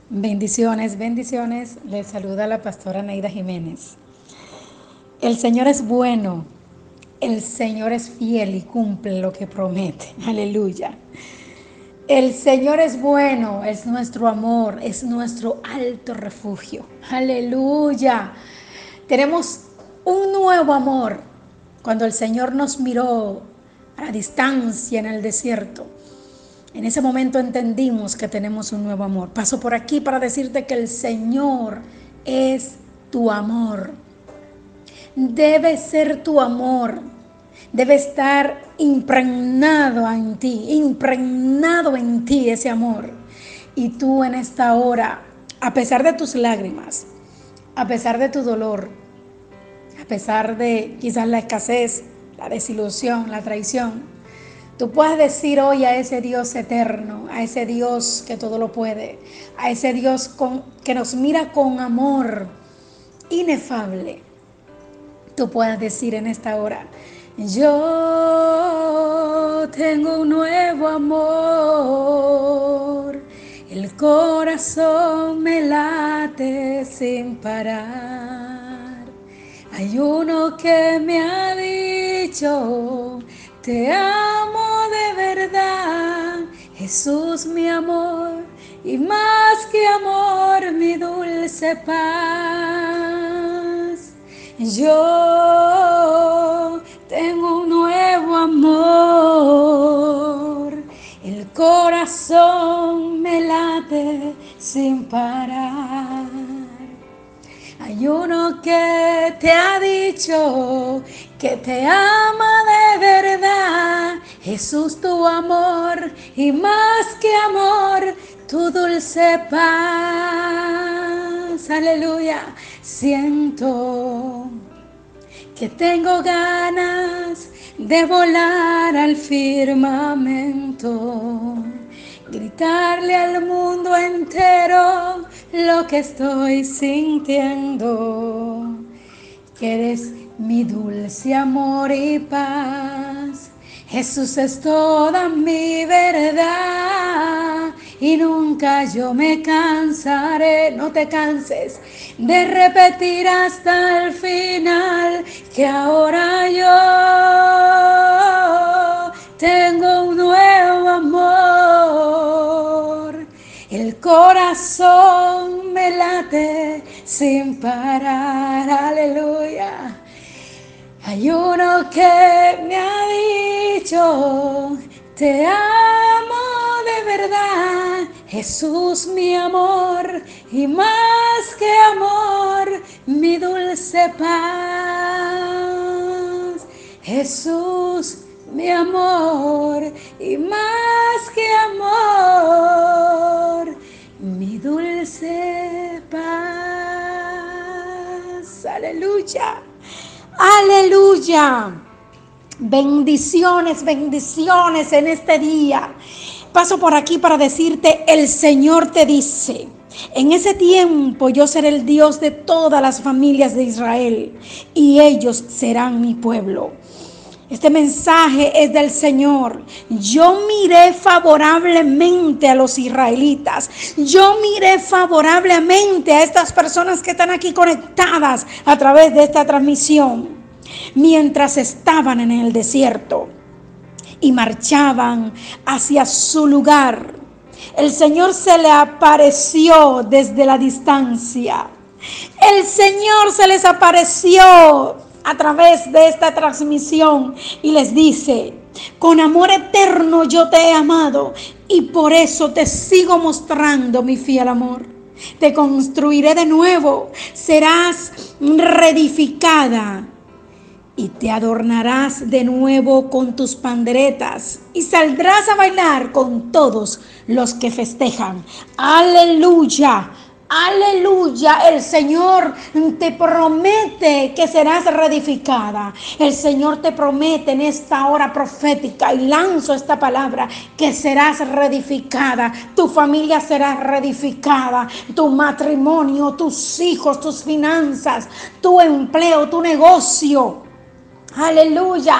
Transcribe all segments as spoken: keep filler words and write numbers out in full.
Bendiciones, bendiciones. Les saluda la pastora Neida Jiménez. El Señor es bueno, el Señor es fiel y cumple lo que promete. Aleluya. El Señor es bueno, es nuestro amor, es nuestro alto refugio. Aleluya. Tenemos un nuevo amor. Cuando el Señor nos miró a la distancia en el desierto, en ese momento entendimos que tenemos un nuevo amor. Paso por aquí para decirte que el Señor es tu amor. Debe ser tu amor. Debe estar impregnado en ti, impregnado en ti ese amor. Y tú en esta hora, a pesar de tus lágrimas, a pesar de tu dolor, a pesar de quizás la escasez, la desilusión, la traición, tú puedes decir hoy a ese Dios eterno, a ese Dios que todo lo puede, a ese Dios con, que nos mira con amor inefable. Tú puedes decir en esta hora: yo tengo un nuevo amor, el corazón me late sin parar. Hay uno que me ha dicho: te amo de verdad, Jesús mi amor, y más que amor mi dulce paz. Yo tengo un nuevo amor, el corazón me late sin parar. Hay uno que te ha dicho que te ama de verdad, Jesús tu amor, y más que amor, tu dulce paz. Aleluya. Siento que tengo ganas de volar al firmamento, gritarle al mundo entero lo que estoy sintiendo, que eres mi dulce amor y paz. Jesús es toda mi verdad y nunca yo me cansaré, no te canses de repetir hasta el final que ahora yo tengo un nuevo amor. El corazón me late sin parar, aleluya. Hay uno que me ha dicho: te amo de verdad, Jesús mi amor, y más que amor, mi dulce paz. Jesús mi amor, y más que amor, mi dulce paz. Aleluya. Aleluya. Bendiciones, bendiciones en este día. Paso por aquí para decirte: el Señor te dice: en ese tiempo yo seré el Dios de todas las familias de Israel, y ellos serán mi pueblo. Este mensaje es del Señor. Yo miré favorablemente a los israelitas. Yo miré favorablemente a estas personas que están aquí conectadas a través de esta transmisión, mientras estaban en el desierto y marchaban hacia su lugar. El Señor se le apareció desde la distancia. El Señor se les apareció a través de esta transmisión y les dice: con amor eterno yo te he amado y por eso te sigo mostrando mi fiel amor. Te construiré de nuevo, serás reedificada y te adornarás de nuevo con tus panderetas y saldrás a bailar con todos los que festejan. Aleluya. Aleluya, el Señor te promete que serás reedificada. El Señor te promete en esta hora profética, y lanzo esta palabra, que serás reedificada. Tu familia será reedificada, tu matrimonio, tus hijos, tus finanzas, tu empleo, tu negocio. Aleluya.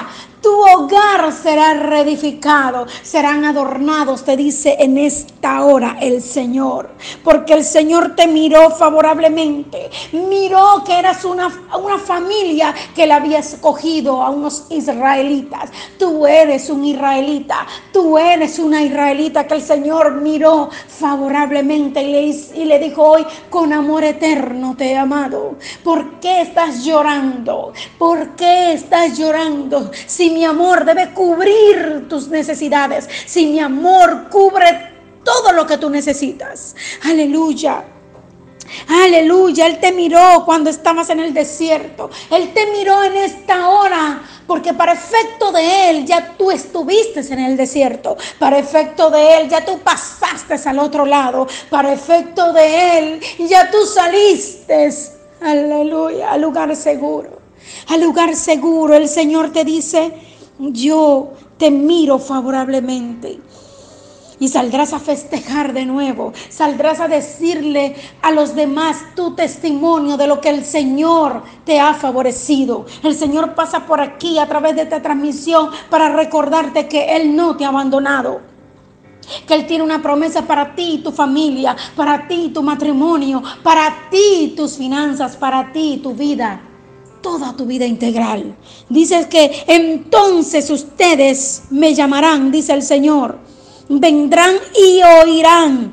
Tu hogar será reedificado, serán adornados, te dice en esta hora el Señor. Porque el Señor te miró favorablemente. Miró que eras una, una familia que le había escogido a unos israelitas. Tú eres un israelita. Tú eres una israelita que el Señor miró favorablemente y le, y le dijo hoy: con amor eterno te he amado. ¿Por qué estás llorando? ¿Por qué estás llorando? Si mi amor debe cubrir tus necesidades, si mi amor cubre todo lo que tú necesitas. Aleluya. Aleluya. Él te miró cuando estabas en el desierto. Él te miró en esta hora, porque para efecto de Él ya tú estuviste en el desierto. Para efecto de Él ya tú pasaste al otro lado. Para efecto de Él ya tú saliste, aleluya, al lugar seguro. Al lugar seguro. El Señor te dice: yo te miro favorablemente. Y saldrás a festejar de nuevo. Saldrás a decirle a los demás tu testimonio de lo que el Señor te ha favorecido. El Señor pasa por aquí a través de esta transmisión para recordarte que Él no te ha abandonado. Que Él tiene una promesa para ti y tu familia, para ti y tu matrimonio, para ti y tus finanzas, para ti y tu vida. Toda tu vida integral. Dice que entonces ustedes me llamarán, dice el Señor. Vendrán y oirán.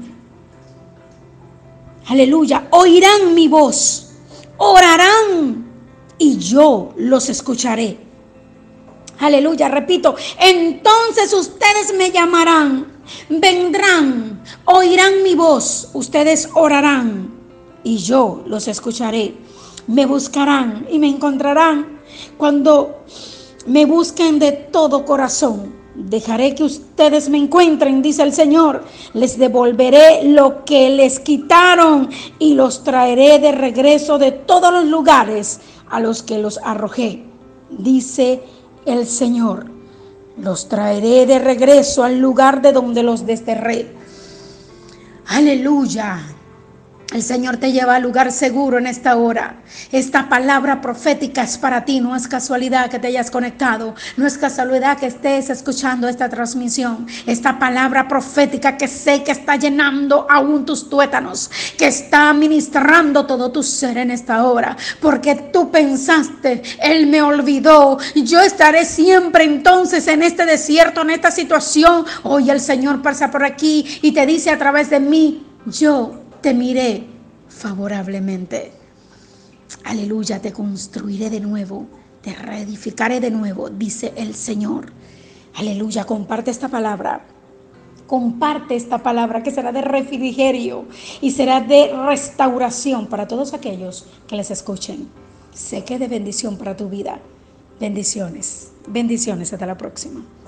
Aleluya. Oirán mi voz. Orarán y yo los escucharé. Aleluya. Repito. Entonces ustedes me llamarán. Vendrán. Oirán mi voz. Ustedes orarán y yo los escucharé. Me buscarán y me encontrarán cuando me busquen de todo corazón. Dejaré que ustedes me encuentren, dice el Señor. Les devolveré lo que les quitaron y los traeré de regreso de todos los lugares a los que los arrojé, dice el Señor. Los traeré de regreso al lugar de donde los desterré. Aleluya. El Señor te lleva al lugar seguro en esta hora. Esta palabra profética es para ti. No es casualidad que te hayas conectado. No es casualidad que estés escuchando esta transmisión. Esta palabra profética que sé que está llenando aún tus tuétanos, que está ministrando todo tu ser en esta hora. Porque tú pensaste: Él me olvidó. Yo estaré siempre entonces en este desierto, en esta situación. Hoy el Señor pasa por aquí y te dice a través de mí: yo te miré favorablemente. Aleluya, te construiré de nuevo, te reedificaré de nuevo, dice el Señor. Aleluya, comparte esta palabra. Comparte esta palabra que será de refrigerio y será de restauración para todos aquellos que les escuchen. Sé que de bendición para tu vida. Bendiciones, bendiciones, hasta la próxima.